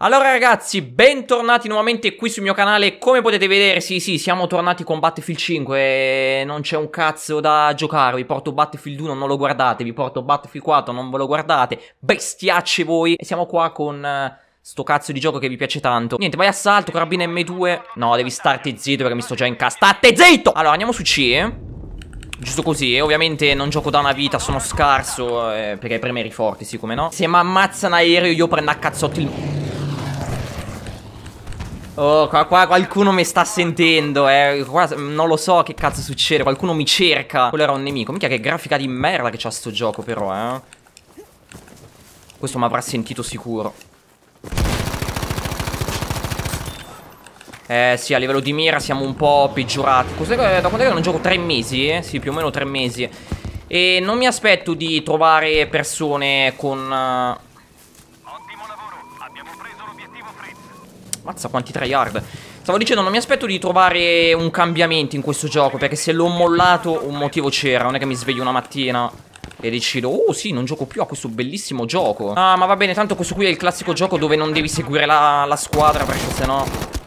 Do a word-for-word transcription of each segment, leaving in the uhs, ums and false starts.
Allora ragazzi, bentornati nuovamente qui sul mio canale. Come potete vedere, sì sì, siamo tornati con Battlefield cinque e non c'è un cazzo da giocare. Vi porto Battlefield uno, non lo guardate. Vi porto Battlefield quattro, non ve lo guardate. Bestiacce voi. E siamo qua con uh, sto cazzo di gioco che vi piace tanto. Niente, vai assalto, carabina M due. No, devi starti zitto perché mi sto già incastrando. State zitto! Allora, andiamo su C. Giusto così, e ovviamente non gioco da una vita, sono scarso, eh, perché preme eri forti, sì come no. Se mi ammazzano aereo io prendo a cazzotti il... Oh, qua, qua qualcuno mi sta sentendo, eh. Qua non lo so che cazzo succede. Qualcuno mi cerca. Quello era un nemico. Minchia che grafica di merda che c'ha sto gioco però, eh. Questo mi avrà sentito sicuro. Eh sì, a livello di mira siamo un po' peggiorati. Cos'è, da quando è che non gioco? Tre mesi? Eh? Sì, più o meno tre mesi. E non mi aspetto di trovare persone con... Uh... Mazza quanti tryhard. Stavo dicendo, non mi aspetto di trovare un cambiamento in questo gioco, perché se l'ho mollato un motivo c'era. Non è che mi sveglio una mattina e decido, oh sì, non gioco più a questo bellissimo gioco. Ah, ma va bene, tanto questo qui è il classico gioco dove non devi seguire la, la squadra, perché sennò...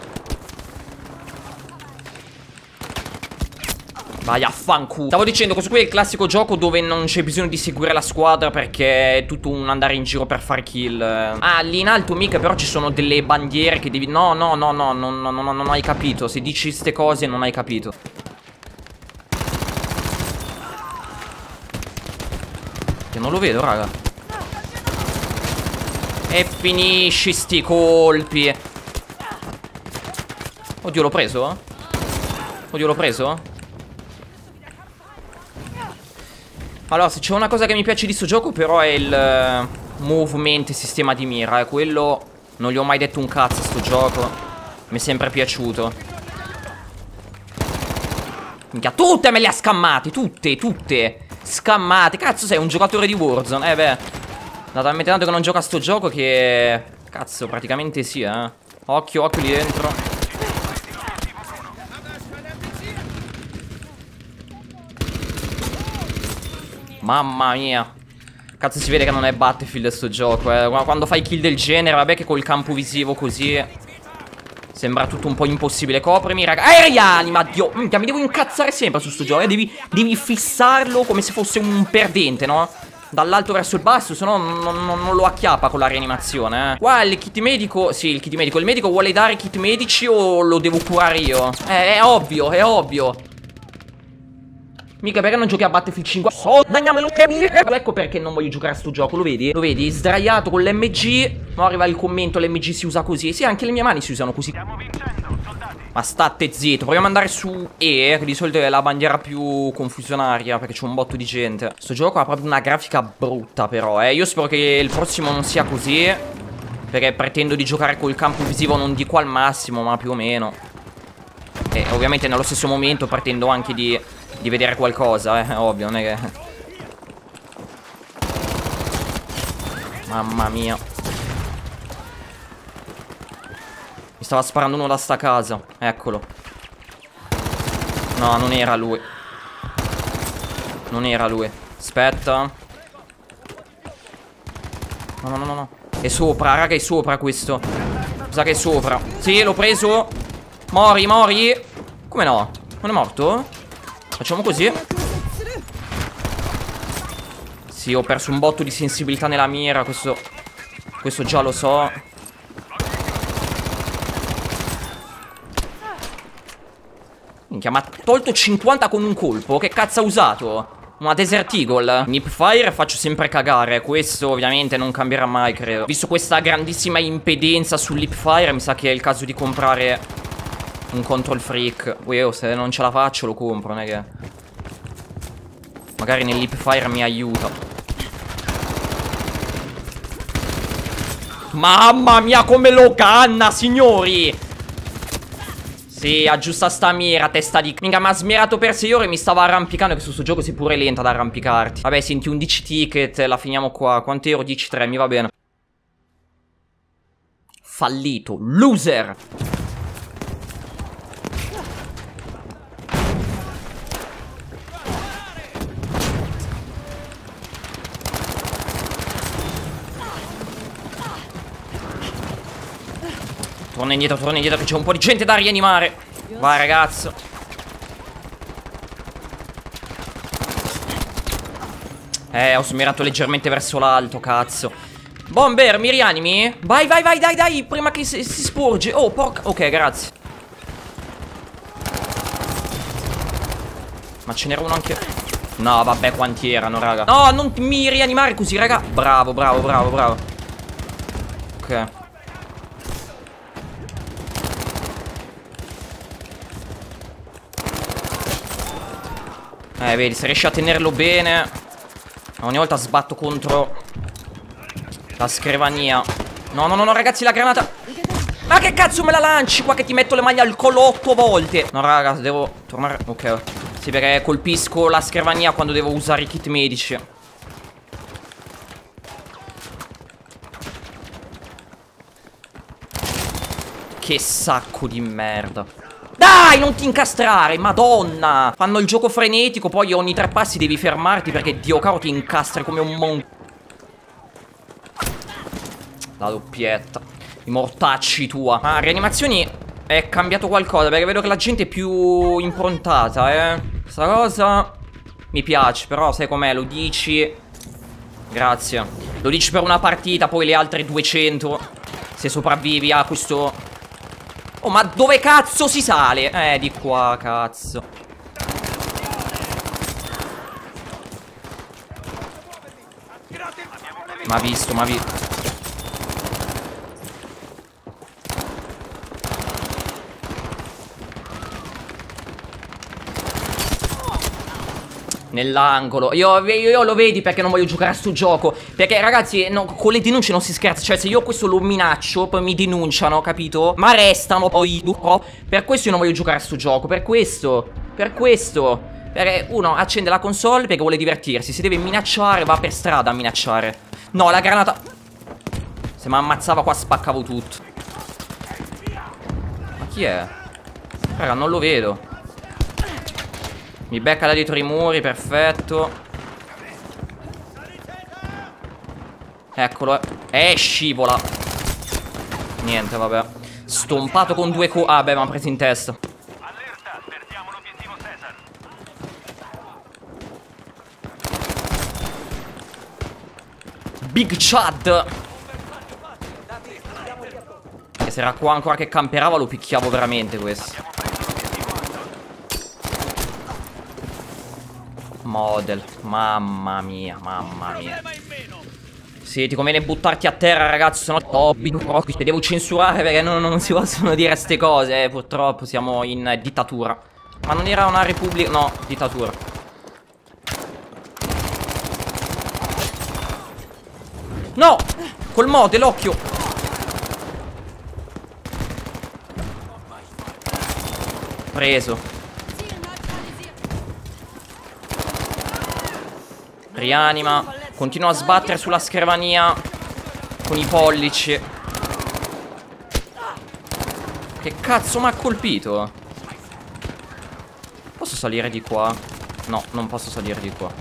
Vai a fanculo. Stavo dicendo, questo qui è il classico gioco dove non c'è bisogno di seguire la squadra, perché è tutto un andare in giro per fare kill. Ah, lì in alto mica però ci sono delle bandiere che devi... No, no, no, no, no, no, no, no, non hai capito. Se dici ste cose non hai capito. Che non lo vedo, raga. E finisci sti colpi. Oddio, l'ho preso? Oddio, l'ho preso? Allora, se c'è una cosa che mi piace di sto gioco però è il uh, movement e sistema di mira, eh. Quello non gli ho mai detto un cazzo a sto gioco. Mi è sempre piaciuto. Minchia, tutte me le ha scammate, tutte, tutte scammate. Cazzo, sei un giocatore di Warzone? Eh beh, da talmente tanto che non gioca a sto gioco che... Cazzo, praticamente sì, eh. Occhio, occhio lì dentro. Mamma mia. Cazzo, si vede che non è Battlefield sto gioco, eh. Quando fai kill del genere, vabbè che col campo visivo così sembra tutto un po' impossibile. Coprimi, raga. Aeriali, ma Dio. Minchia, mi devo incazzare sempre su sto gioco, eh. Devi, devi fissarlo come se fosse un perdente, no? Dall'alto verso il basso, se no non, non, non lo acchiappa con la rianimazione, eh. Qua il kit medico. Sì, il kit medico. Il medico vuole dare kit medici o lo devo curare io? Eh, è ovvio, è ovvio. Mica perché non giochi a Battlefield cinque. Ecco perché non voglio giocare a sto gioco. Lo vedi? Lo vedi? Sdraiato con l'M G. Ma arriva il commento, l'M G si usa così. Sì, anche le mie mani si usano così. Ma state zitto. Proviamo ad andare su E, che di solito è la bandiera più confusionaria, perché c'è un botto di gente. Sto gioco ha proprio una grafica brutta però, eh. Io spero che il prossimo non sia così, perché pretendo di giocare col campo visivo, non dico al massimo, ma più o meno. E ovviamente nello stesso momento pretendo anche di... di vedere qualcosa, eh, ovvio, non è che... Mamma mia. Mi stava sparando uno da sta casa. Eccolo. No, non era lui. Non era lui. Aspetta. No, no, no, no. È sopra, raga, è sopra questo. Sa che è sopra. Sì, l'ho preso. Mori, mori. Come no? Non è morto? Facciamo così. Sì, ho perso un botto di sensibilità nella mira. Questo Questo già lo so. Minchia, ma ha tolto cinquanta con un colpo. Che cazzo ha usato? Una Desert Eagle. Nipfire faccio sempre cagare. Questo ovviamente non cambierà mai, credo. Visto questa grandissima impedenza sull'Hipfire, mi sa che è il caso di comprare un control freak. Uè, se non ce la faccio lo compro, non è che... Magari nell'hipfire mi aiuta. Mamma mia come lo canna, signori. Sì, aggiusta sta mira, testa di... Minga, mi ha smirato per sei ore e mi stava arrampicando. Che su sto gioco sei pure lenta ad arrampicarti. Vabbè, senti, undici ticket, la finiamo qua. Quanto ero? dieci tre, mi va bene. Fallito, loser. Torna indietro, torna indietro, che c'è un po' di gente da rianimare. Vai, ragazzo. Eh, ho smirato leggermente verso l'alto, cazzo. Bomber, mi rianimi? Vai, vai, vai, dai, dai, prima che si, si sporge. Oh, porca... Ok, grazie. Ma ce n'era uno anche... No, vabbè, quanti erano, raga. No, non mi rianimare così, raga. Bravo, bravo, bravo, bravo. Ok. Eh, vedi, se riesci a tenerlo bene. Ogni volta sbatto contro la scrivania. No, no, no, no, ragazzi, la granata. Ma che cazzo me la lanci qua che ti metto le maglie al collo otto volte? No, raga, devo tornare. Ok. Sì, perché colpisco la scrivania quando devo usare i kit medici. Che sacco di merda. Dai, non ti incastrare, madonna. Fanno il gioco frenetico, poi ogni tre passi devi fermarti perché Dio caro ti incastri come un mon... La doppietta. I mortacci tua. Ma rianimazioni è cambiato qualcosa, perché vedo che la gente è più improntata, eh. Questa cosa mi piace, però sai com'è, lo dici. Grazie. Lo dici per una partita, poi le altre duecento, se sopravvivi a questo... Oh, ma dove cazzo si sale? Eh, di qua, cazzo. Ma visto, ma visto. Nell'angolo. Io, io lo vedi perché non voglio giocare a sto gioco. Perché ragazzi, no, con le denunce non si scherza. Cioè se io questo lo minaccio, poi mi denunciano, capito? Ma restano poi. Per questo io non voglio giocare a sto gioco. Per questo. Per questo. Perché uno accende la console perché vuole divertirsi. Se deve minacciare, va per strada a minacciare. No, la granata. Se mi ammazzava qua spaccavo tutto. Ma chi è? Raga, non lo vedo. Mi becca da dietro i muri, perfetto. Eccolo. Eh, scivola. Niente, vabbè. Stompato con due co... Ah, beh, mi ha preso in testa. Allerta, perdiamo l'obiettivo Caesar. Big Chad. E se era qua ancora che camperava lo picchiavo veramente questo. Model, mamma mia, mamma mia. Sì, ti conviene buttarti a terra, ragazzi, sennò ti devo censurare perché non, non si possono dire queste cose, eh, purtroppo siamo in eh, dittatura. Ma non era una repubblica, no, dittatura. No, col model, occhio. Preso. Rianima. Continua a sbattere sulla scrivania con i pollici. Che cazzo mi ha colpito? Posso salire di qua? No, non posso salire di qua.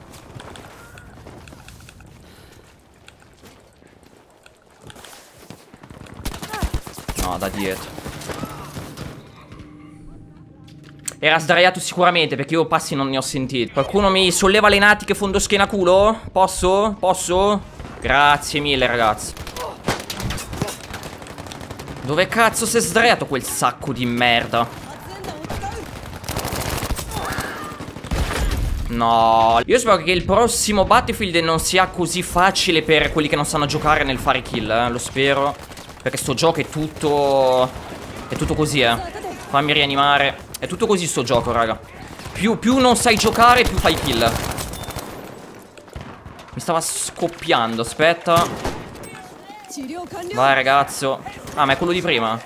No, da dietro. Era sdraiato sicuramente perché io passi non ne ho sentiti. Qualcuno mi solleva le natiche fondo schiena culo? Posso? Posso? Grazie mille ragazzi. Dove cazzo si è sdraiato quel sacco di merda? No. Io spero che il prossimo Battlefield non sia così facile per quelli che non sanno giocare nel fare kill, eh. Lo spero. Perché sto gioco è tutto... È tutto così, eh. Fammi rianimare. È tutto così sto gioco, raga. Più, più non sai giocare, più fai kill. Mi stava scoppiando, aspetta. Vai, ragazzo. Ah, ma è quello di prima.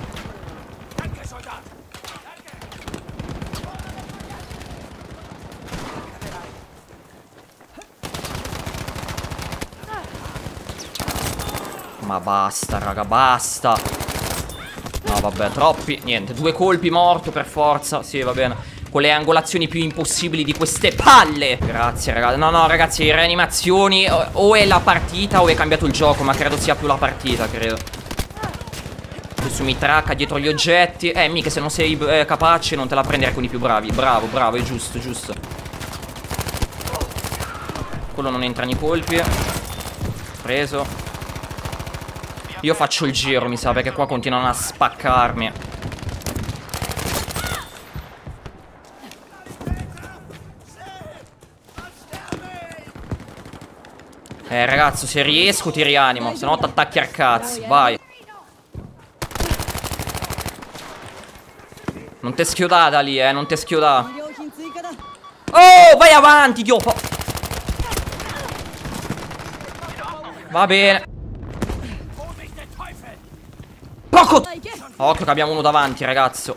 Ma basta, raga, basta. No, vabbè, troppi. Niente, due colpi, morto per forza. Sì, va bene. Con le angolazioni più impossibili di queste palle. Grazie, ragazzi. No, no, ragazzi, rianimazioni. O, o è la partita o è cambiato il gioco. Ma credo sia più la partita, credo. Adesso mi tracca dietro gli oggetti. Eh, mica se non sei eh, capace non te la prendere con i più bravi. Bravo, bravo, è giusto, giusto. Quello non entra nei colpi. Preso. Io faccio il giro, mi sa, perché qua continuano a spaccarmi. Eh, ragazzo, se riesco ti rianimo. Se no ti attacchi al cazzo. Vai. Non te schiodata lì, eh. Non te schiodata. Oh, vai avanti, Dio. Va bene. Poco. Occhio che abbiamo uno davanti, ragazzo.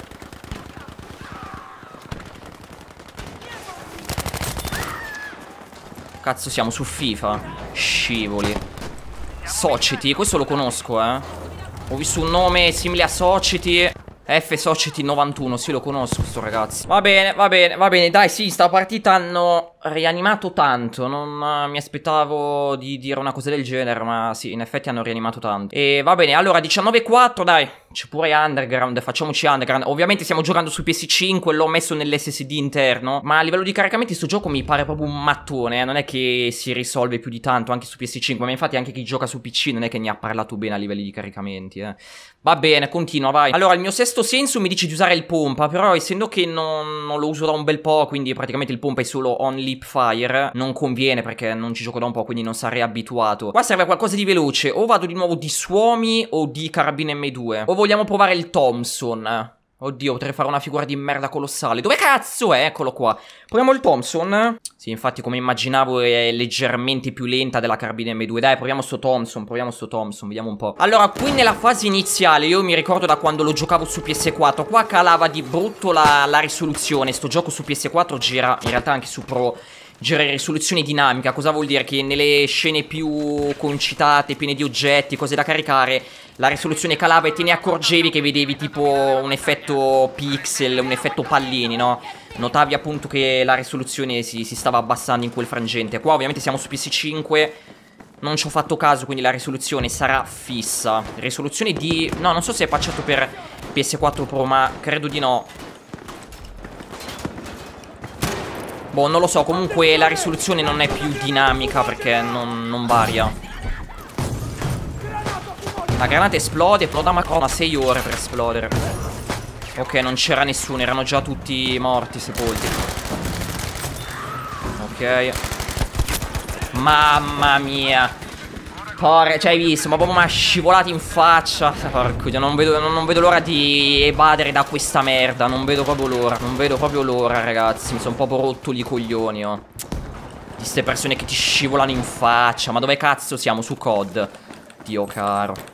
Cazzo, siamo su FIFA. Scivoli. Society, questo lo conosco, eh. Ho visto un nome simile a Society. F Society novantuno, sì, lo conosco sto ragazzo. Va bene, va bene, va bene. Dai, sì, sta partita hanno rianimato tanto. Non uh, mi aspettavo di dire una cosa del genere, ma sì, in effetti hanno rianimato tanto. E va bene, allora diciannove quattro, dai. C'è pure Underground, facciamoci Underground. Ovviamente stiamo giocando su P S cinque, l'ho messo nell'S S D interno. Ma a livello di caricamenti sto gioco mi pare proprio un mattone, eh. Non è che si risolve più di tanto anche su P S cinque. Ma infatti anche chi gioca su P C non è che ne ha parlato bene a livelli di caricamenti, eh. Va bene, continua, vai. Allora, il mio sesto senso mi dice di usare il pompa, però essendo che non, non lo uso da un bel po', quindi praticamente il pompa è solo on lip fire, non conviene perché non ci gioco da un po', quindi non sarei abituato. Qua serve qualcosa di veloce, o vado di nuovo di Suomi o di carabina M due. O vogliamo provare il Thompson. Oddio, potrei fare una figura di merda colossale. Dove cazzo è? Eccolo qua. Proviamo il Thompson. Sì, infatti come immaginavo è leggermente più lenta della carabina M due. Dai, proviamo sto Thompson, proviamo sto Thompson, vediamo un po'. Allora, qui nella fase iniziale, io mi ricordo da quando lo giocavo su P S quattro, qua calava di brutto la, la risoluzione. Sto gioco su P S quattro gira, in realtà anche su Pro, gira in risoluzione dinamica. Cosa vuol dire? Che nelle scene più concitate, piene di oggetti, cose da caricare, la risoluzione calava e te ne accorgevi che vedevi tipo un effetto pixel, un effetto pallini, no? Notavi appunto che la risoluzione si, si stava abbassando in quel frangente. Qua ovviamente siamo su P S cinque, non ci ho fatto caso, quindi la risoluzione sarà fissa. Risoluzione di... no, non so se è patchato per P S quattro Pro, ma credo di no. Boh, non lo so, comunque la risoluzione non è più dinamica perché non, non varia. La granata esplode, esploda ma ha sei ore per esplodere. Ok, non c'era nessuno, erano già tutti morti, sepolti. Ok. Mamma mia. Porca, cioè hai visto, ma proprio mi ha scivolato in faccia. Porco Dio, non vedo, non, non vedo l'ora di evadere da questa merda. Non vedo proprio l'ora, non vedo proprio l'ora, ragazzi. Mi sono proprio rotto i coglioni, oh. Di ste persone che ti scivolano in faccia. Ma dove cazzo siamo? Su C O D? Dio caro.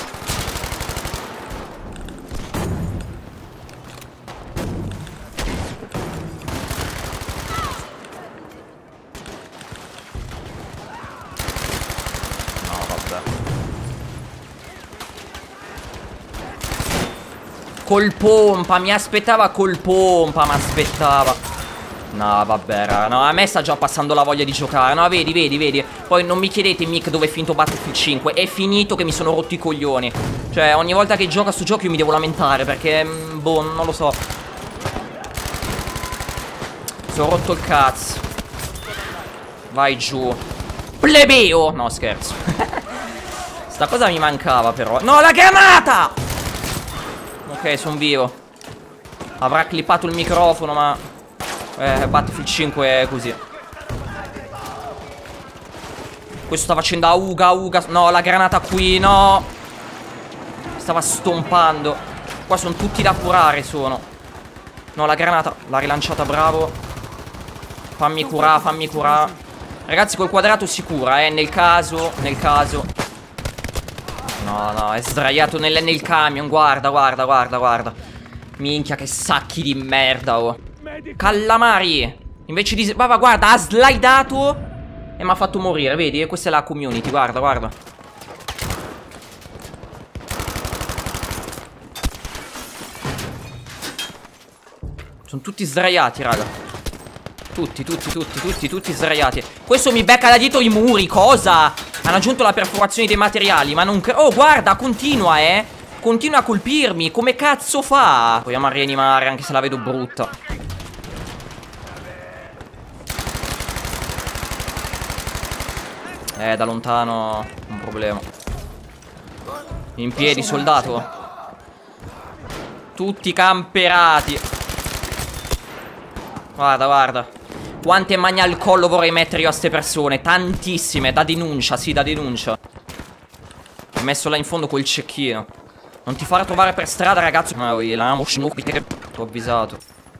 Col pompa, mi aspettava col pompa, mi aspettava. No, vabbè, raga, no, a me sta già passando la voglia di giocare. No, vedi, vedi, vedi. Poi non mi chiedete, Mick, dove è finito Battlefield cinque. È finito che mi sono rotto i coglioni. Cioè, ogni volta che gioco a sto gioco io mi devo lamentare perché, boh, non lo so. Sono rotto il cazzo. Vai giù. Plebeo. No, scherzo. Sta cosa mi mancava però. No, la granata! Ok, sono vivo. Avrà clippato il microfono, ma eh, Battlefield cinque è così. Questo sta facendo a uga, uga. No, la granata qui, no. Stava stompando. Qua sono tutti da curare, sono. No, la granata l'ha rilanciata, bravo. Fammi curare, fammi curare. Ragazzi, col quadrato si cura, eh, nel caso, nel caso. No, no, è sdraiato nel, nel camion. Guarda, guarda, guarda, guarda. Minchia, che sacchi di merda, oh. Callamari. Invece di... va, va, guarda, ha slidato e mi ha fatto morire, vedi? E questa è la community, guarda, guarda. Sono tutti sdraiati, raga. Tutti, tutti, tutti, tutti, tutti sdraiati. Questo mi becca da dietro i muri, cosa? Hanno aggiunto la perforazione dei materiali, ma non... oh, guarda, continua, eh. continua a colpirmi. Come cazzo fa? Proviamo a rianimare anche se la vedo brutta. Eh, da lontano un problema. In piedi, soldato. Tutti camperati. Guarda, guarda. Quante maglie al collo vorrei mettere io a ste persone. Tantissime, da denuncia, sì, da denuncia. Ho messo là in fondo quel cecchino. Non ti fare trovare per strada, ragazzo. No, t'ho avvisato.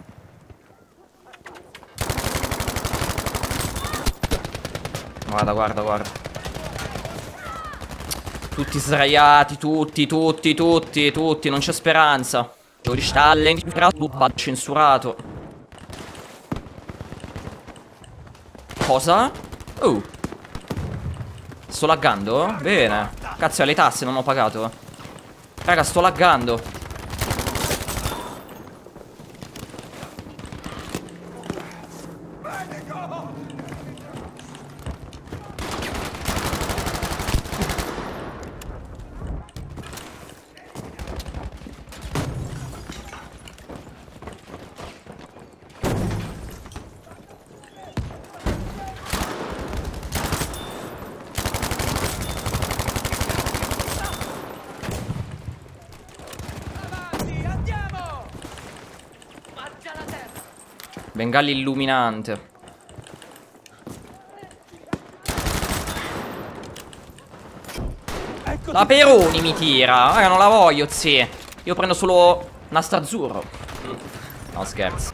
Guarda, guarda, guarda. Tutti sdraiati, tutti, tutti, tutti, tutti. Non c'è speranza. Censurato. Cosa? Oh. Sto laggando? Bene. Cazzo, le tasse non ho pagato. Raga, sto laggando. Bengalli illuminante. La Peroni mi tira. Raga, non la voglio, zi. Io prendo solo nastro azzurro. No, scherzo.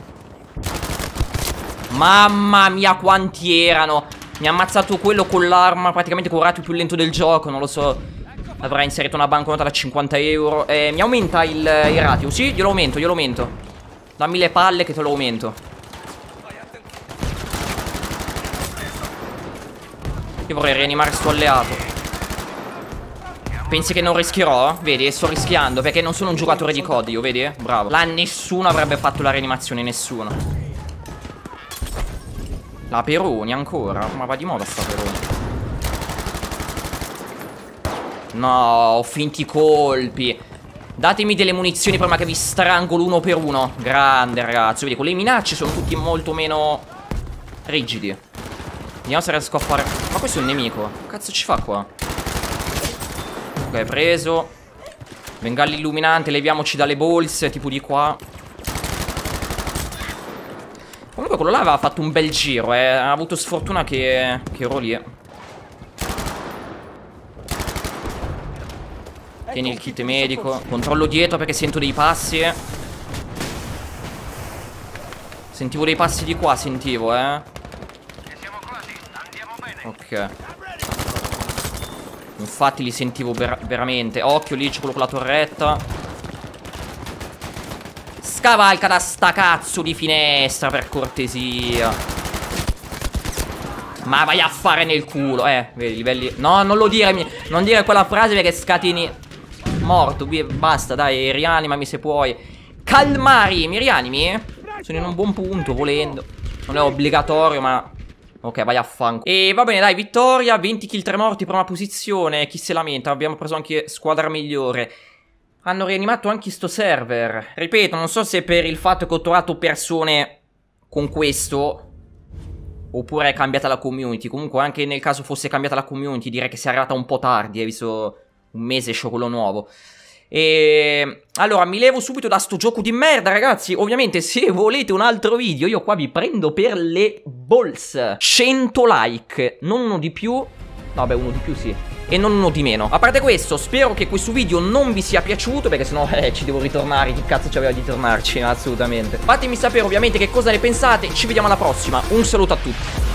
Mamma mia, quanti erano. Mi ha ammazzato quello con l'arma praticamente con il ratio più lento del gioco. Non lo so. Avrà inserito una banconota da cinquanta euro. Eh, mi aumenta il, il ratio. Sì, glielo aumento, glielo aumento. Dammi le palle che te lo aumento. Io vorrei rianimare sto alleato. Pensi che non rischierò? Vedi, sto rischiando perché non sono un giocatore di C O D io, vedi? Bravo. Là nessuno avrebbe fatto la rianimazione, nessuno. La Peroni ancora. Ma va di moda sta Peroni. No, ho finti colpi. Datemi delle munizioni prima che vi strangolo uno per uno. Grande, ragazzi. Vedi, con le minacce sono tutti molto meno rigidi. Vediamo se riesco a fare. Ma questo è un nemico. Che cazzo ci fa qua? Ok, preso. Bengalli illuminante. Leviamoci dalle bolse. Tipo di qua. Comunque quello là aveva fatto un bel giro, eh. Ha avuto sfortuna che, che ero lì. Tieni il kit medico. Controllo dietro perché sento dei passi. Sentivo dei passi di qua, sentivo, eh. Ok. Infatti li sentivo ver veramente. Occhio lì, c'è quello con la torretta. Scavalca da sta cazzo di finestra, per cortesia. Ma vai a fare nel culo. Eh, vedi, livelli. No, non lo dire. Non dire quella frase perché scatini. Morto, basta, dai, rianimami se puoi. Calmari, mi rianimi? Sono in un buon punto, volendo. Non è obbligatorio, ma... Ok, vai a fanco. E va bene, dai, vittoria. venti kill, tre morti, prima posizione. Chi se lamenta, abbiamo preso anche squadra migliore. Hanno rianimato anche sto server. Ripeto, non so se per il fatto che ho trovato persone con questo oppure è cambiata la community. Comunque anche nel caso fosse cambiata la community direi che sia arrivata un po' tardi. Hai visto un mese esce quello nuovo. E allora mi levo subito da sto gioco di merda, ragazzi. Ovviamente se volete un altro video io qua vi prendo per le balls. cento like, non uno di più. No, beh, uno di più sì, e non uno di meno. A parte questo, spero che questo video non vi sia piaciuto, perché sennò eh, ci devo ritornare. Che cazzo c'aveva di tornarci? Assolutamente. Fatemi sapere ovviamente che cosa ne pensate. Ci vediamo alla prossima. Un saluto a tutti.